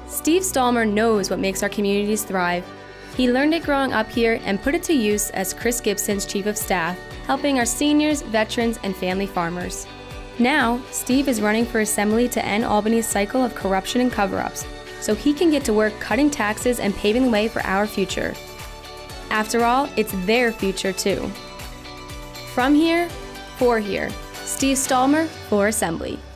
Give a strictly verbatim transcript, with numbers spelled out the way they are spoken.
Steve Stallmer knows what makes our communities thrive. He learned it growing up here and put it to use as Chris Gibson's Chief of Staff, helping our seniors, veterans, and family farmers. Now, Steve is running for Assembly to end Albany's cycle of corruption and cover-ups, so he can get to work cutting taxes and paving the way for our future. After all, it's their future too. From here, for here, Steve Stallmer for Assembly.